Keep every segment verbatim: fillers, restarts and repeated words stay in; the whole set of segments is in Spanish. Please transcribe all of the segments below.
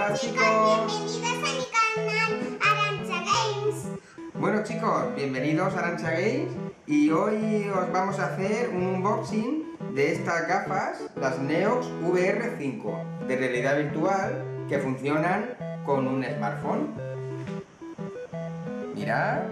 Hola chicos, bienvenidos a mi canal Arantxa Games. Bueno chicos, bienvenidos a Arantxa Games y hoy os vamos a hacer un unboxing de estas gafas, las Neox V R cinco de realidad virtual que funcionan con un smartphone. Mirad.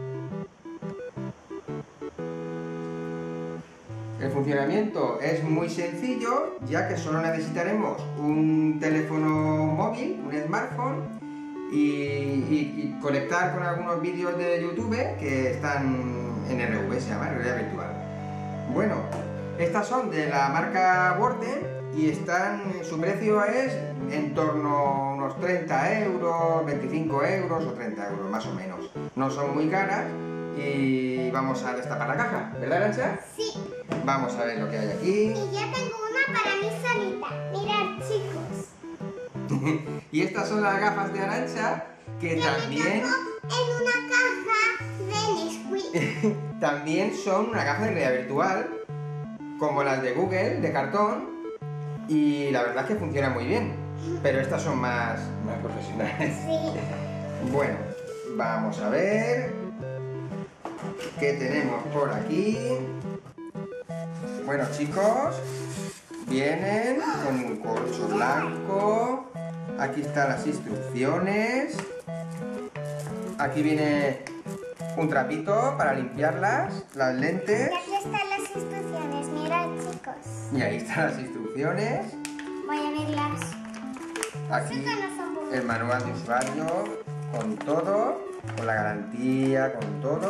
El funcionamiento es muy sencillo, ya que solo necesitaremos un teléfono móvil, un smartphone, y, y, y conectar con algunos vídeos de YouTube que están en R V, se llama realidad virtual. Bueno, estas son de la marca Worten y están, su precio es en torno a unos treinta euros, veinticinco euros o treinta euros más o menos. No son muy caras. Y vamos a destapar la caja, ¿verdad, Arantxa? Sí. Vamos a ver lo que hay aquí. Y ya tengo una para mí solita. Mirad, chicos. Y estas son las gafas de Arantxa que Yo también... me tengo en una caja de Nesquik. también son una gafa de realidad virtual, como las de Google, de cartón, y la verdad es que funcionan muy bien. Pero estas son más, más profesionales. Sí. Bueno, vamos a ver... ¿qué tenemos por aquí? Bueno chicos, vienen con un corcho blanco. Aquí están las instrucciones. Aquí viene un trapito para limpiarlas, las lentes. Y aquí están las instrucciones, mirad, chicos. Y ahí están las instrucciones. Voy a verlas. Aquí Sí que no son muy- el manual de usuario con todo, con la garantía, con todo.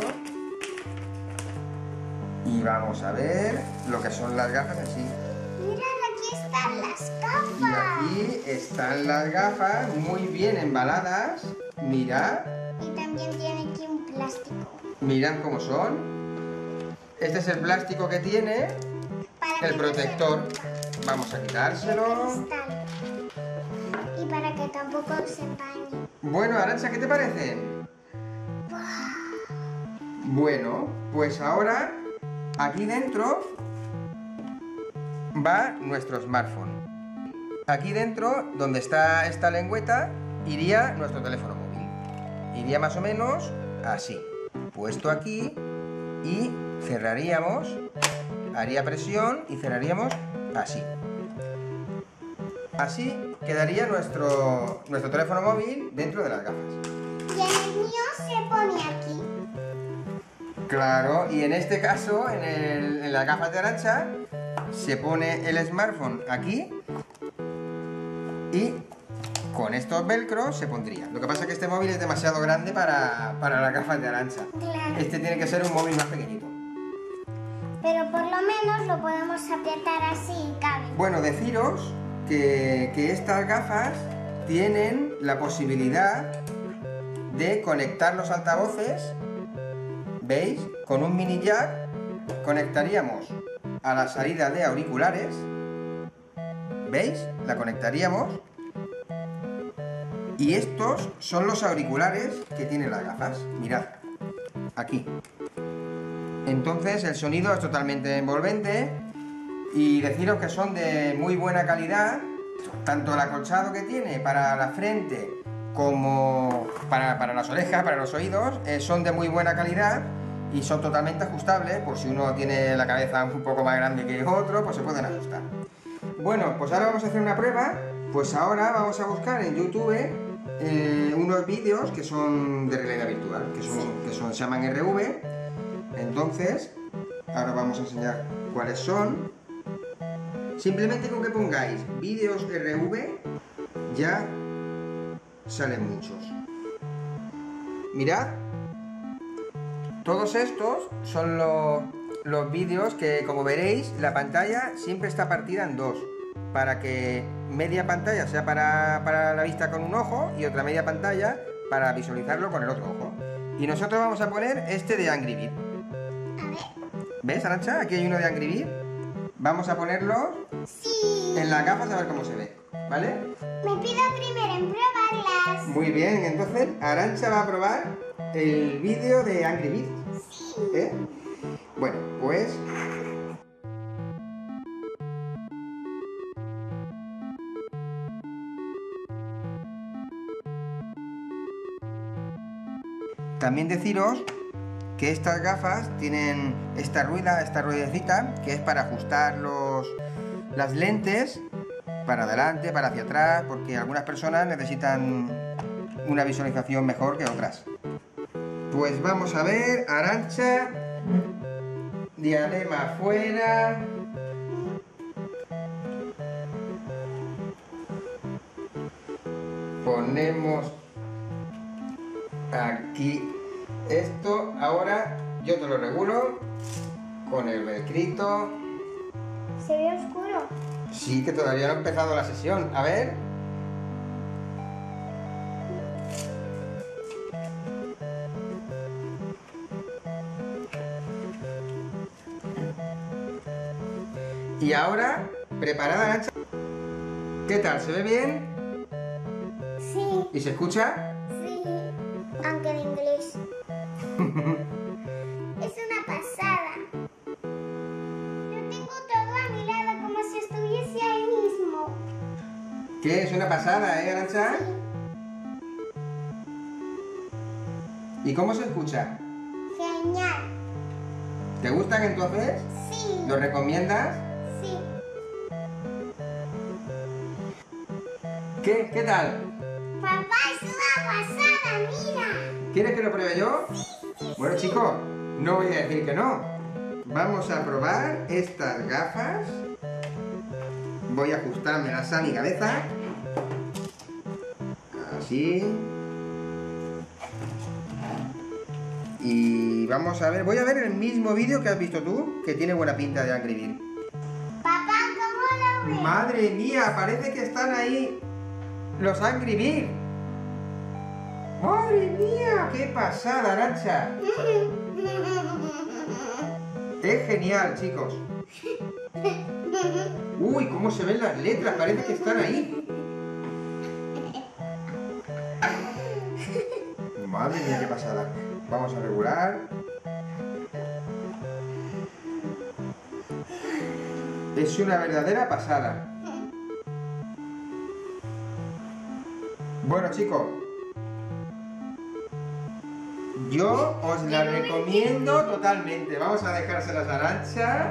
Y vamos a ver lo que son las gafas en sí. Mirad, aquí están las Y gafas. aquí están las gafas muy bien embaladas. Mirad, Y también tiene aquí un plástico. mirad cómo son. Este es el plástico que tiene, Para el que protector. no se rompa. Vamos a El quitárselo. cristal. Y para que tampoco se empañe. Bueno, Arantxa, ¿qué te parecen? Bueno, pues ahora aquí dentro va nuestro smartphone. Aquí dentro, donde está esta lengüeta, iría nuestro teléfono móvil. Iría más o menos así, puesto aquí, y cerraríamos, haría presión y cerraríamos así. Así quedaría nuestro, nuestro teléfono móvil dentro de las gafas. Y el mío se pone aquí. Claro, y en este caso, en, el, en las gafas de Arantxa, se pone el smartphone aquí y con estos velcros se pondría. Lo que pasa es que este móvil es demasiado grande para, para las gafas de Arantxa. Claro. Este tiene que ser un móvil más pequeñito. Pero por lo menos lo podemos apretar así y cabe. Bueno, deciros que, que estas gafas tienen la posibilidad de conectar los altavoces. ¿Veis? Con un mini jack conectaríamos a la salida de auriculares. ¿Veis? La conectaríamos. Y estos son los auriculares que tienen las gafas. Mirad, aquí. Entonces el sonido es totalmente envolvente. Y deciros que son de muy buena calidad. Tanto el acolchado que tiene para la frente como para, para las orejas, para los oídos, eh, son de muy buena calidad y son totalmente ajustables. Por si uno tiene la cabeza un poco más grande que otro, pues se pueden ajustar. Bueno, pues ahora vamos a hacer una prueba. Pues ahora vamos a buscar en YouTube eh, unos vídeos que son de realidad virtual, que, son, que son, se llaman R V. Entonces, ahora vamos a enseñar cuáles son. Simplemente con que pongáis vídeos R V, ya salen muchos. Mirad, todos estos son los, los vídeos que, como veréis, la pantalla siempre está partida en dos, para que media pantalla sea para, para la vista con un ojo y otra media pantalla para visualizarlo con el otro ojo. Y nosotros vamos a poner este de Angry Bird. A ver. ¿Ves, Arantxa? Aquí hay uno de Angry Bird. Vamos a ponerlo Sí. en las gafas a ver cómo se ve, ¿vale? Me pido primero en probarlas. Muy bien, entonces Arantxa va a probar el vídeo de Angry Bird. Sí. ¿Eh? Bueno, pues... También deciros que estas gafas tienen esta rueda, esta ruedecita, que es para ajustar los, las lentes para adelante, para hacia atrás, porque algunas personas necesitan una visualización mejor que otras. Pues vamos a ver, Arantxa, diadema afuera. Ponemos aquí esto. Ahora yo te lo regulo con el velcrito. Se ve oscuro. Sí, que todavía no ha empezado la sesión. A ver. Y ahora, preparada, Arantxa. ¿Qué tal? ¿Se ve bien? Sí, ¿Y se escucha? sí. Aunque en inglés. Es una pasada. Yo tengo todo a mi lado como si estuviese ahí mismo. ¿Qué? Es una pasada, ¿eh, Arantxa? ¿Y cómo se escucha? Genial. ¿Te gustan entonces? Sí, ¿Lo recomiendas? sí. ¿Qué? ¿Qué tal? Papá, es una pasada, mira. ¿Quieres que lo pruebe yo? Bueno, chicos, no voy a decir que no. Vamos a probar estas gafas. Voy a ajustármelas a mi cabeza. Así. Y vamos a ver, voy a ver el mismo vídeo que has visto tú, que tiene buena pinta de Angry Bird. Papá, ¿cómo lo ves? Madre mía, parece que están ahí los Angry Bird. Madre mía, qué pasada, Arantxa. Es genial, chicos. Uy, cómo se ven las letras, parece que están ahí. Madre mía, qué pasada. Vamos a regular. Es una verdadera pasada. Bueno, chicos, yo os la recomiendo totalmente. Vamos a dejárselas a Arantxa.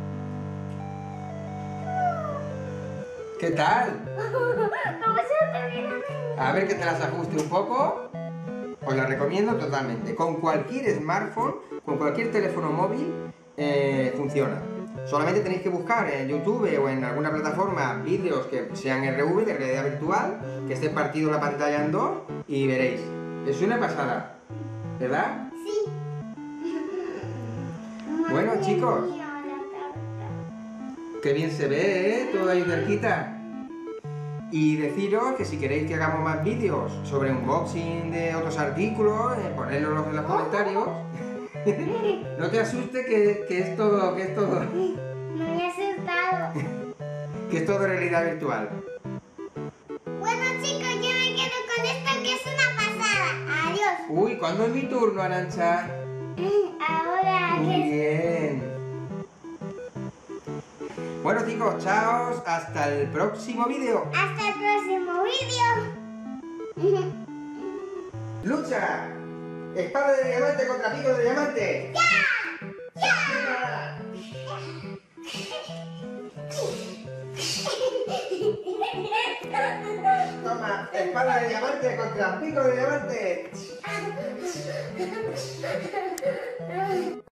¿Qué tal? ¿Cómo se te viene? A ver que te las ajuste un poco. Os la recomiendo totalmente. Con cualquier smartphone, con cualquier teléfono móvil, eh, funciona. Solamente tenéis que buscar en YouTube o en alguna plataforma vídeos que sean R V, de realidad virtual, que esté partido la pantalla en dos y veréis. Es una pasada, ¿verdad? Sí. Bueno, Madre chicos. mía, la tarta. Qué bien se ve, ¿eh? Todo ahí cerquita. Y deciros que si queréis que hagamos más vídeos sobre unboxing de otros artículos, eh, ponedlos en los comentarios. No te asustes que, que es todo, que es todo, Me he asustado. que es todo realidad virtual. Bueno, chicos, yo me quedo con esto que es una pasada. Adiós. Uy, ¿cuándo es mi turno, Arantxa? Ahora Muy que... bien. Bueno, chicos, chao, hasta el próximo vídeo. Hasta el próximo vídeo. ¡Lucha! ¡Espada de diamante contra pico de diamante! ¡Ya! Toma, espada de diamante contra pico de diamante. ¡Ya!